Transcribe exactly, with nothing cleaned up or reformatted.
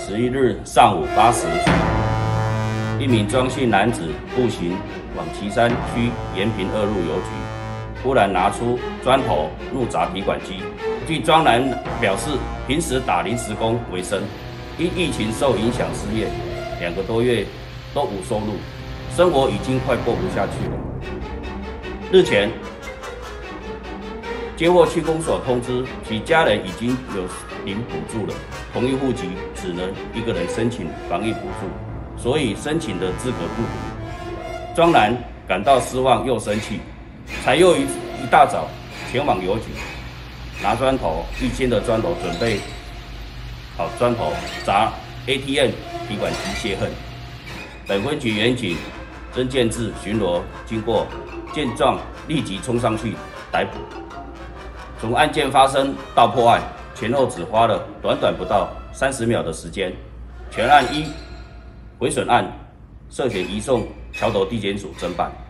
十一日上午八时许，一名庄姓男子步行往旗山区延平二路邮局，忽然拿出砖头怒砸提款机。据庄男表示，平时打临时工为生，因疫情受影响失业，两个多月都无收入，生活已经快过不下去了。日前，接获区公所通知，其家人已经有领补助了，同一户籍只能一个人申请防疫补助，所以申请的资格不符。庄男感到失望又生气，才又一一大早前往邮局，拿砖头一千的砖头准备好砖头砸 A T M 提款机泄恨。本分局员警曾建志巡逻经过，见状立即冲上去逮捕。从案件发生到破案，前后只花了短短不到三十秒的时间。全案依毁损案涉嫌移送桥头地检署侦办。